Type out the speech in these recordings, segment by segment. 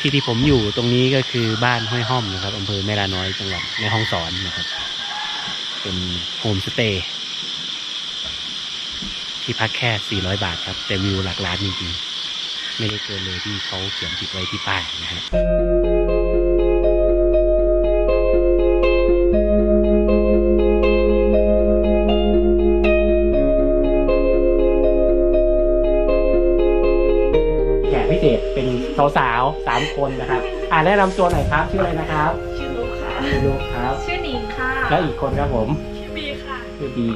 ที่ผมอยู่ตรงนี้ก็คือบ้านห้วยห้อมนะครับอำเภอแม่ลาน้อยจังหวัดแม่ฮ่องสอนนะครับเป็นโฮมสเตย์ที่พักแค่400 บาทครับแต่วิวหลักล้านจริงๆไม่ได้เกินเลยที่เขาเขียนติดไว้ที่ป้ายนะครับพิเศษเป็นสาวๆ3 คนนะครับแนะนำตัวหน่อยครับชื่ออะไรนะครับชื่อลูกค่ะชื่อลูกครับชื่อหนิงค่ะแล้วอีกคนครับผมชื่อบีค่ะชื่อบี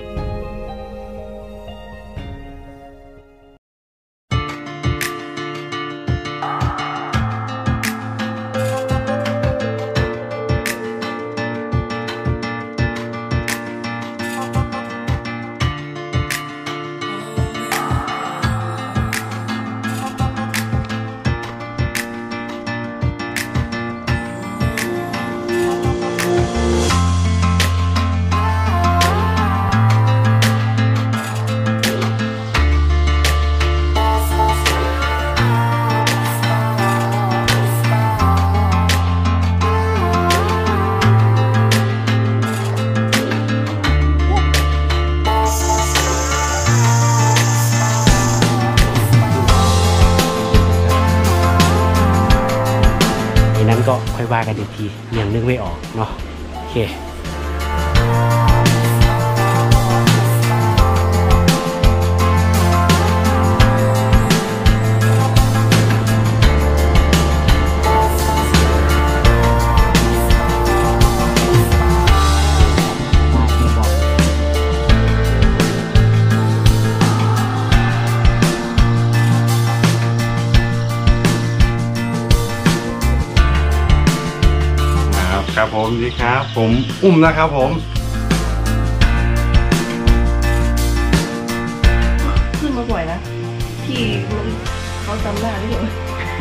ก็ค่อยว่ากันอีกทียังนึกไม่ออกเนาะโอเคครับผมดีครับผมอุ้มนะครับผมขึ้นมาบ่อยนะที่เขาจำได้ที่ผม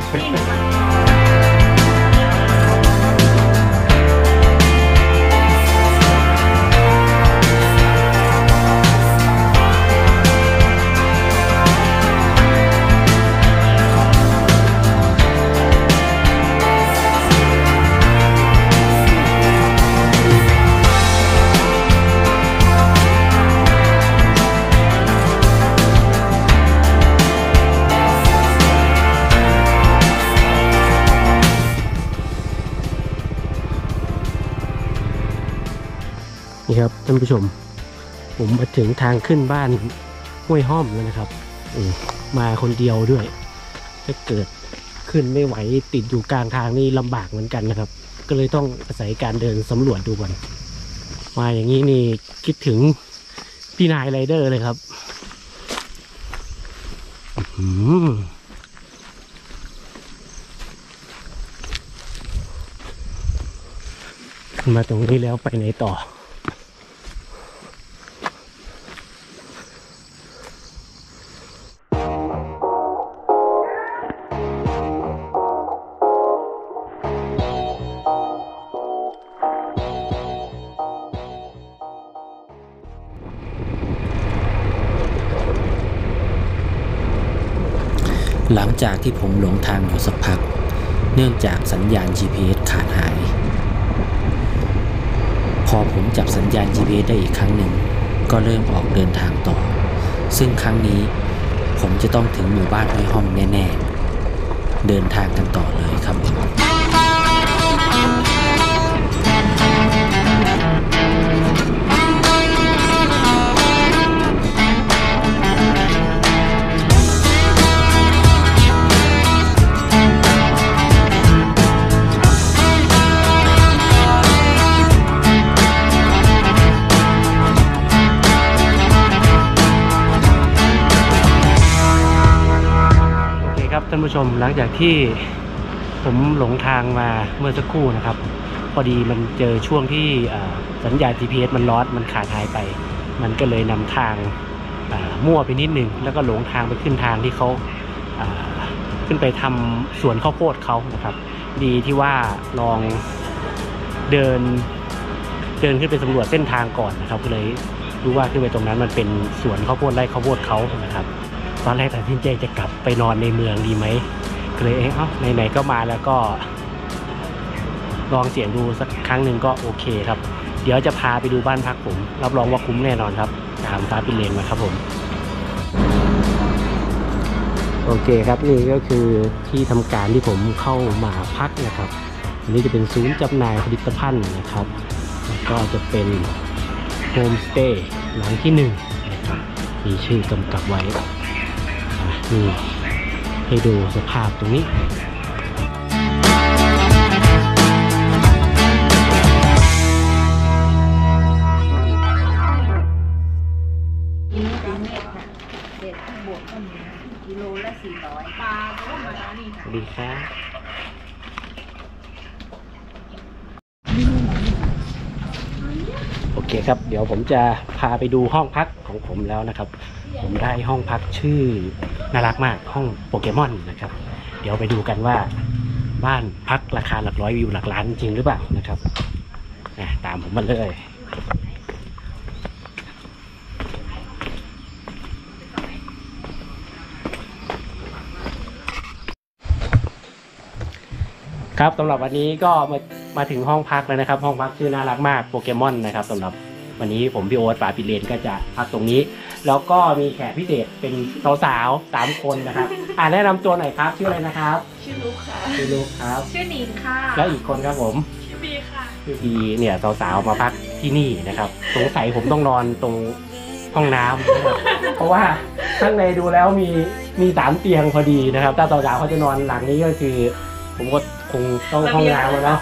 นี่ครับท่านผู้ชมผมมาถึงทางขึ้นบ้านห้วยห้อมแล้วนะครับมาคนเดียวด้วยถ้าเกิดขึ้นไม่ไหวติดอยู่กลางทางนี่ลำบากเหมือนกันนะครับก็เลยต้องอาศัยการเดินสำรวจดูก่อนมาอย่างนี้นี่คิดถึงพี่นายไรเดอร์เลยครับมาตรงนี้แล้วไปไหนต่อหลังจากที่ผมหลงทางอยู่สักพักเนื่องจากสัญญาณ GPS ขาดหายพอผมจับสัญญาณ GPS ได้อีกครั้งหนึ่งก็เริ่มออกเดินทางต่อซึ่งครั้งนี้ผมจะต้องถึงหมู่บ้านห้วยห้อมแน่ๆเดินทางกันต่อเลยครับท่านผู้ชมหลังจากที่ผมหลงทางมาเมื่อสักครู่นะครับพอดีมันเจอช่วงที่สัญญาณ GPS มันลอสมันขาดหายไปมันก็เลยนำทางมั่วไปนิดนึงแล้วก็หลงทางไปขึ้นทางที่เขาขึ้นไปทำสวนข้าวโพดเขานะครับดีที่ว่าลองเดินขึ้นไปสำรวจเส้นทางก่อนนะครับก็เลยรู้ว่าขึ้นไปตรงนั้นมันเป็นสวนข้าวโพดไร่ข้าวโพดเขานะครับตอนแรกตัดสินใจจะกลับไปนอนในเมืองดีไหมเลยไหนๆก็มาแล้วก็ลองเสี่ยงดูสักครั้งหนึ่งก็โอเคครับเดี๋ยวจะพาไปดูบ้านพักผมรับรองว่าคุ้มแน่นอนครับตามฟ้าปิเลนมาครับผมโอเคครับนี่ก็คือที่ทำการที่ผมเข้ามาพักนะครับอันนี้จะเป็นศูนย์จำหน่ายผลิตภัณฑ์นะครับแล้วก็จะเป็นโฮมสเตย์หลังที่1นะครับมีชื่อกำกับไว้นี่ให้ดูสภาพตรงนี้กิโลละ400ปลาก็มาแล้วนี่ค่ะสวัสดีครับโอเคครับเดี๋ยวผมจะพาไปดูห้องพักของผมแล้วนะครับ ผมได้ห้องพักชื่อน่ารักมากห้องโปเกมอนนะครับเดี๋ยวไปดูกันว่าบ้านพักราคาหลักร้อยวิวหลักล้านจริงหรือเปล่านะครับตามผมมาเลยครับสำหรับวันนี้ก็มาถึงห้องพักแล้วนะครับห้องพักชื่อน่ารักมากโปเกมอนนะครับสำหรับวันนี้ผมพี่โอ๊ตฝาปิเลนก็จะพักตรงนี้แล้วก็มีแขกพิเศษเป็นสาวๆ3 คนนะครับแนะนำตัวหน่อยครับชื่ออะไรนะครับชื่อลูกค่ะชื่อลูกครับชื่อนิงค่ะแล้วอีกคนครับผมชื่อบีค่ะชื่อบีเนี่ยสาวๆมาพักที่นี่นะครับสงสัยผมต้องนอนตรงห้องน้ำนะครับเพราะว่าข้างในดูแล้วมี3 เตียงพอดีนะครับถ้าสาวๆเขาจะนอนหลังนี้ก็คือผมก็คงต้องห้องน้ำแล้ว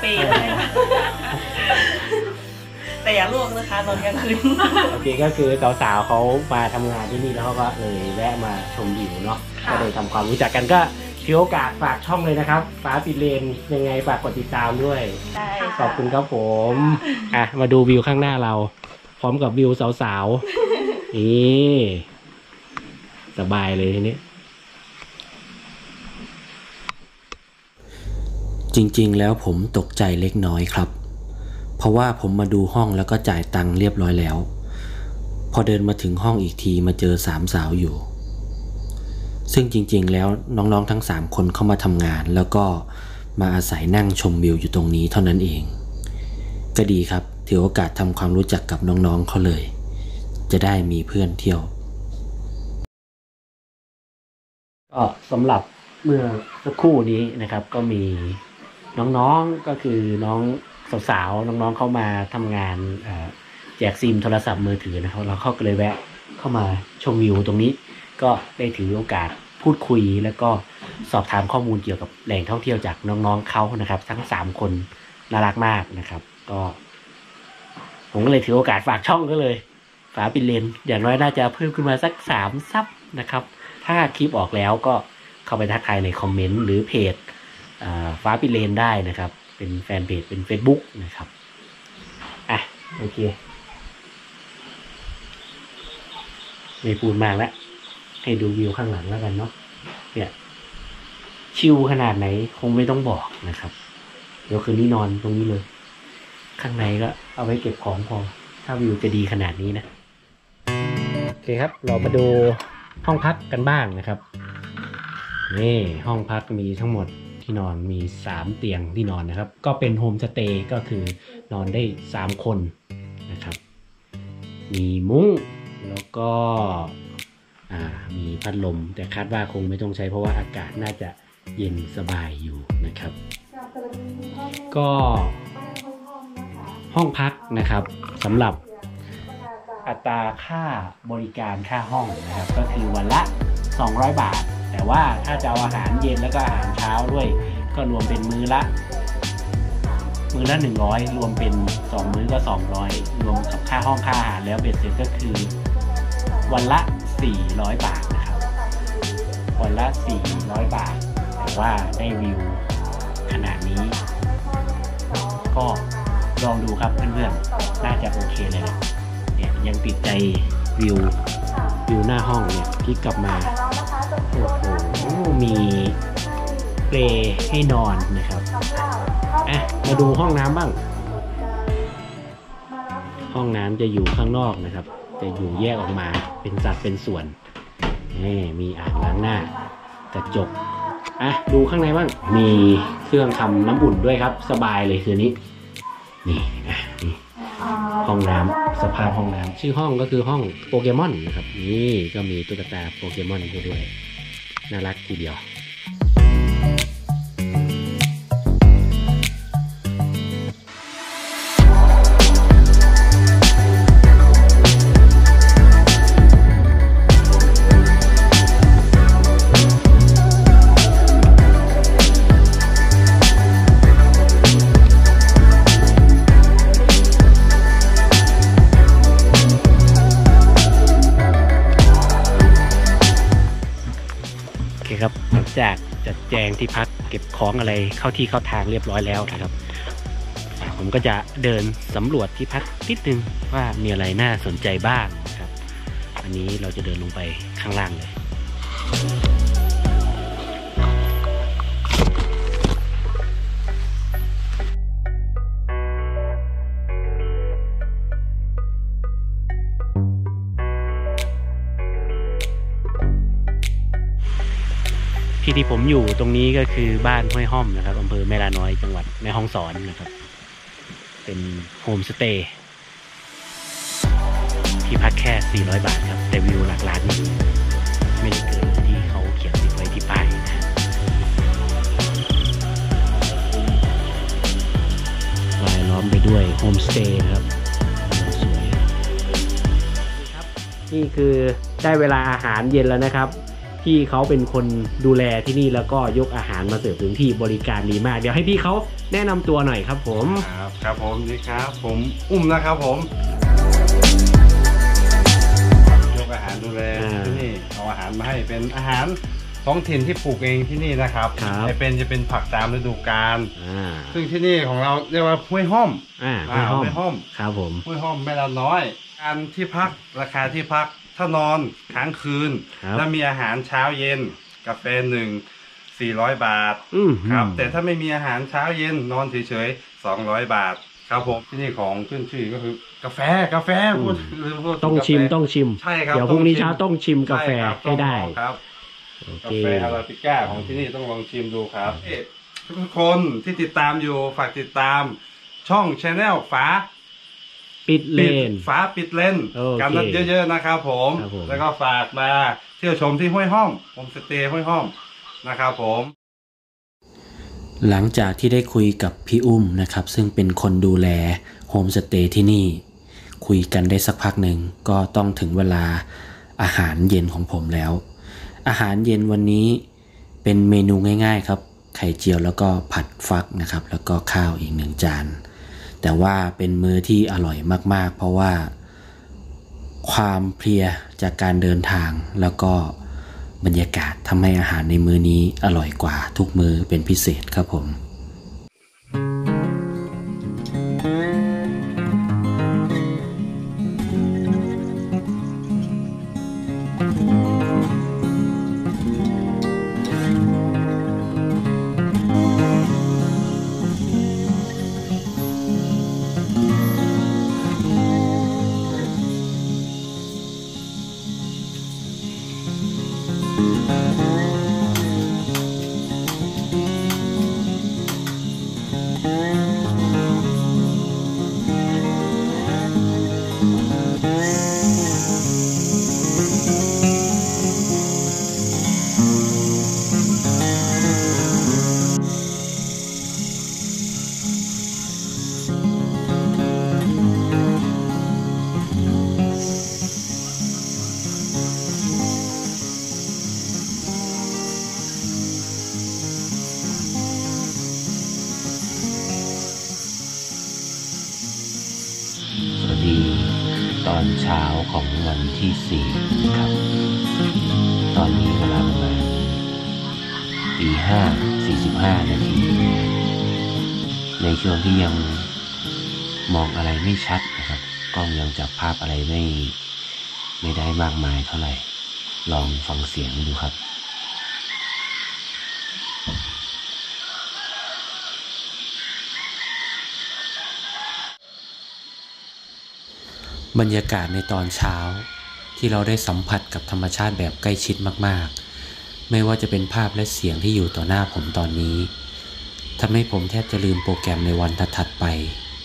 แต่อย่าลวกนะคะตอนกลางคืนโอเคก็คือสาวๆเขามาทำงานที่นี่แล้วเขาก็เลยแวะมาชมวิวเนาะก็เลยทำความรู้จักกันก็ถือโอกาสฝากช่องเลยนะครับฟ้าปิเลนยังไงฝากกดติดตามด้วยขอบคุณครับผมมาดูวิวข้างหน้าเราพร้อมกับวิวสาวๆนี่สบายเลยทีนี้จริงๆแล้วผมตกใจเล็กน้อยครับเพราะว่าผมมาดูห้องแล้วก็จ่ายตังค์เรียบร้อยแล้วพอเดินมาถึงห้องอีกทีมาเจอ3 สาวอยู่ซึ่งจริงๆแล้วน้องๆทั้ง3 คนเข้ามาทำงานแล้วก็มาอาศัยนั่งชมวิวอยู่ตรงนี้เท่านั้นเองก็ดีครับถือโอกาสทำความรู้จักกับน้องๆเขาเลยจะได้มีเพื่อนเที่ยวก็สำหรับเมื่อสักครู่นี้นะครับก็มีน้องๆก็คือน้องสาวๆน้องๆเข้ามาทำงานแจกซิมโทรศัพท์มือถือนะครับเราก็เลยแวะเข้ามาชมวิวตรงนี้ก็ได้ถือโอกาสพูดคุยแล้วก็สอบถามข้อมูลเกี่ยวกับแหล่งท่องเที่ยวจากน้องๆเขานะครับทั้ง3 คนน่ารักมากนะครับก็ผมก็เลยถือโอกาสฝากช่องก็เลยฝาปิเลนอย่างน้อยน่าจะเพิ่มขึ้นมาสัก3 ซับนะครับถ้าคลิปออกแล้วก็เข้าไปทักทายในคอมเมนต์หรือเพจฟ้าปิเลนได้นะครับเป็นแฟนเพจเป็น Facebook นะครับโอเคไม่พูดมากแล้วให้ดูวิวข้างหลังแล้วกันเนาะเนี่ยชิลขนาดไหนคงไม่ต้องบอกนะครับเดี๋ยวคืนนี้นอนตรงนี้เลยข้างในก็เอาไว้เก็บของพอถ้าวิวจะดีขนาดนี้นะโอเคครับเรามาดูห้องพักกันบ้างนะครับนี่ห้องพักมีทั้งหมดที่นอนมี3 เตียงที่นอนนะครับก็เป็นโฮมสเตย์ก็คือนอนได้3 คนนะครับมีมุ้งแล้วก็มีพัดลมแต่คาดว่าคงไม่ต้องใช้เพราะว่าอากาศน่าจะเย็นสบายอยู่นะครับก็ห้องพักนะครับสำหรับอัตราค่าบริการค่าห้องนะครับก็คือวันละ200 บาทแต่ว่าถ้าจะเอาอาหารเย็นแล้วก็อาหารเช้าด้วยก็รวมเป็นมื้อละ100รวมเป็น2 มื้อก็200รวมกับค่าห้องค่าอาหารแล้วเบ็ดเสร็จก็คือวันละ400 บาทนะครับวันละ400 บาทแต่ว่าได้วิวขนาดนี้ก็ลองดูครับเพื่อนๆน่าจะโอเคเลยนะเนี่ยยังติดใจวิวหน้าห้องเนี่ยที่กลับมาโอ้โหมีเปลให้นอนนะครับมาดูห้องน้ำบ้างห้องน้ำจะอยู่ข้างนอกนะครับจะอยู่แยกออกมาเป็นสัดเป็นส่วนนี่มีอ่างล้างหน้ากระจกดูข้างในบ้างมีเครื่องทำน้ำอุ่นด้วยครับสบายเลยคืนนี้นี่นี่ห้องน้ำสภาพห้องน้ำชื่อห้องก็คือห้องโปเกมอนนะครับนี่ก็มีตุ๊กตาโปเกมอนด้วยน่ารักทีเดียวครับหลังจากจัดแจงที่พักเก็บของอะไรเข้าที่เข้าทางเรียบร้อยแล้วนะครับผมก็จะเดินสำรวจที่พักนิดนึงว่ามีอะไรน่าสนใจบ้างนะครับอันนี้เราจะเดินลงไปข้างล่างเลยที่ผมอยู่ตรงนี้ก็คือบ้านห้วยห้อมนะครับอำเภอแม่ลาน้อยจังหวัดแม่ฮ่องสอนนะครับเป็นโฮมสเตย์ที่พักแค่400 บาทครับแต่วิวหลักล้านนี่ไม่ได้เกินที่เขาเขียนติดไว้ที่ป้ายนะรายล้อมไปด้วยโฮมสเตย์นะครับสวยครับนี่คือได้เวลาอาหารเย็นแล้วนะครับพี่เขาเป็นคนดูแลที่นี่แล้วก็ยกอาหารมาเสิร์ฟถึงที่บริการดีมากเดี๋ยวให้พี่เขาแนะนำตัวหน่อยครับผมครับผมนี่ครับผมอุ้มนะครับผมยกอาหารดูแลที่นี่เอาอาหารมาให้เป็นอาหารท้องถิ่นที่ปลูกเองที่นี่นะครับจะเป็นผักตามฤดูกาลซึ่งที่นี่ของเราเรียกว่าห้วยห้อมห้วยห้อมครับผมห้วยห้อมแม่ลาน้อยการที่พักราคาที่พักถ้านอนค้างคืนแล้วมีอาหารเช้าเย็นกาแฟ400 บาทครับแต่ถ้าไม่มีอาหารเช้าเย็นนอนเฉยๆ200 บาทครับผมที่นี่ของขึ้นชื่อก็คือกาแฟต้องชิมใช่ครับเดี๋ยวพรุ่งนี้เช้าต้องชิมกาแฟให้ได้ครับกาแฟอาราบิก้าของที่นี่ต้องลองชิมดูครับทุกคนที่ติดตามอยู่ฝากติดตามช่อง Channel ฝาปิดเลนกันเยอะๆนะครับผมแล้วก็ฝากมาเที่ยวชมที่ห้วยห้อมโฮมสเตย์ห้วยห้อมนะครับผมหลังจากที่ได้คุยกับพี่อุ้มนะครับซึ่งเป็นคนดูแลโฮมสเตย์ที่นี่คุยกันได้สักพักหนึ่งก็ต้องถึงเวลาอาหารเย็นของผมแล้วอาหารเย็นวันนี้เป็นเมนูง่ายๆครับไข่เจียวแล้วก็ผัดฟักนะครับแล้วก็ข้าวอีก1 จานแต่ว่าเป็นมื้อที่อร่อยมากๆเพราะว่าความเพลียจากการเดินทางแล้วก็บรรยากาศทำให้อาหารในมื้อนี้อร่อยกว่าทุกมื้อเป็นพิเศษครับผมตอนเช้าของวันที่4ครับตอนนี้เวลาประมาณ5:45 นาทีในช่วงที่ยังมองอะไรไม่ชัดนะครับกล้องยังจับภาพอะไรไม่ได้มากมายเท่าไหร่ลองฟังเสียงดูครับบรรยากาศในตอนเช้าที่เราได้สัมผัสกับธรรมชาติแบบใกล้ชิดมากๆไม่ว่าจะเป็นภาพและเสียงที่อยู่ต่อหน้าผมตอนนี้ทำให้ผมแทบจะลืมโปรแกรมในวันถัดๆไป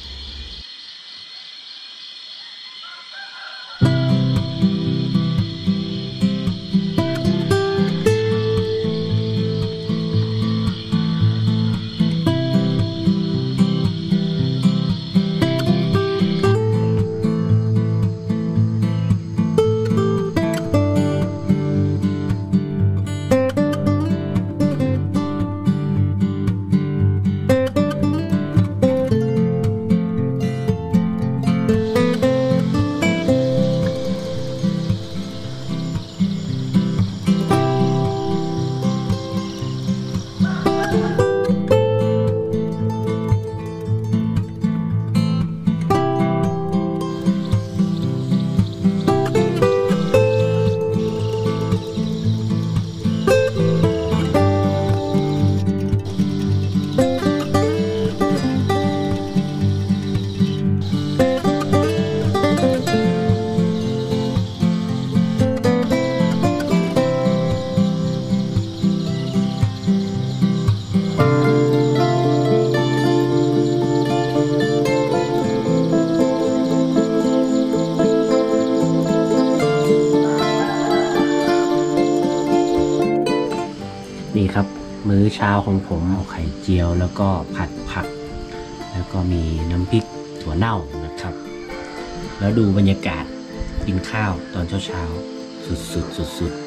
นี่ครับมื้อเช้าของผมเอาไข่เจียวแล้วก็ผัดผักแล้วก็มีน้ำพริกถั่วเน่านะครับแล้วดูบรรยากาศกินข้าวตอนเช้าสุด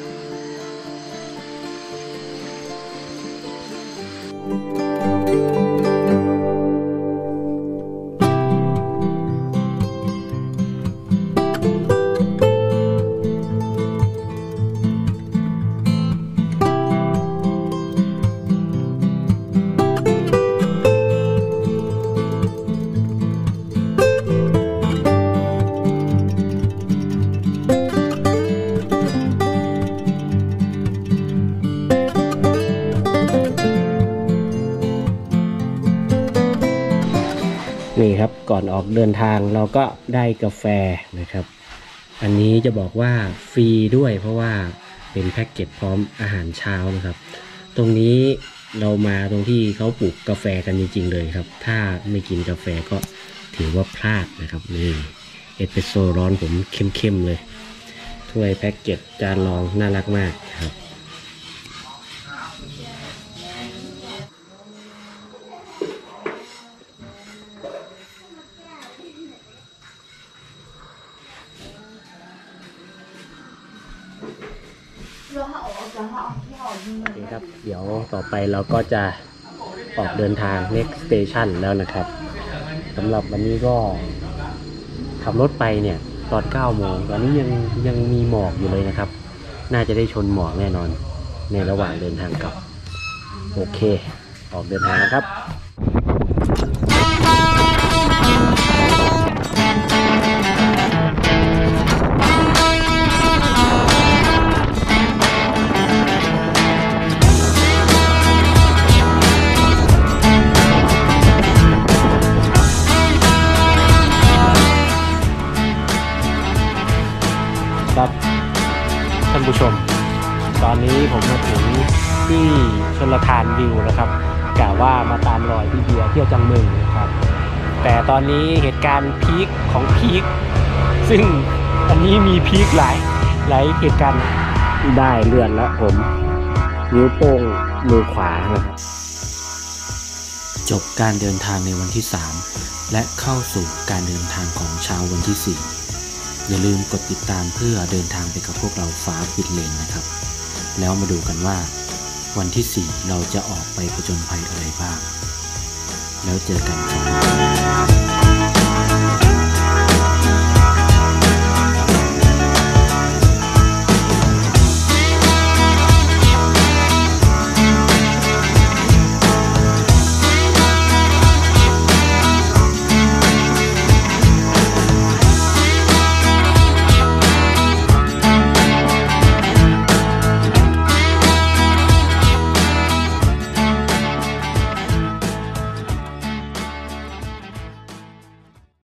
นี่ครับก่อนออกเดินทางเราก็ได้กาแฟนะครับอันนี้จะบอกว่าฟรีด้วยเพราะว่าเป็นแพ็กเกจพร้อมอาหารเช้านะครับตรงนี้เรามาตรงที่เขาปลูกกาแฟกันจริงๆเลยครับถ้าไม่กินกาแฟก็ถือว่าพลาดนะครับนี่เอสเปรสโซ่ร้อนผมเข้มๆเลยถ้วยแพ็กเกจจานรองน่ารักมากครับโอเคครับเดี๋ยวต่อไปเราก็จะออกเดินทาง next station แล้วนะครับสำหรับวันนี้ก็ขับรถไปเนี่ยตอน 9 โมงตอนนี้ยังมีหมอกอยู่เลยนะครับน่าจะได้ชนหมอกแน่นอนในระหว่างเดินทางกลับโอเคออกเดินทางนะครับ ครับท่านผู้ชมตอนนี้ผมมาถึงที่ชลทานวิวนะครับกะว่ามาตามรอยพี่เบียร์เที่ยวจังเมืองนะครับแต่ตอนนี้เหตุการณ์พีคของพีคซึ่งอันนี้มีพีคหลายเหตุการณ์ได้เลื่อนแล้วผมนิ้วโป้งมือขวานะครับจบการเดินทางในวันที่3และเข้าสู่การเดินทางของเช้าวันที่4อย่าลืมกดติดตามเพื่อเดินทางไปกับพวกเราฟ้าปิดเลนนะครับแล้วมาดูกันว่าวันที่4เราจะออกไปผจญภัยอะไรบ้างแล้วเจอกันครับ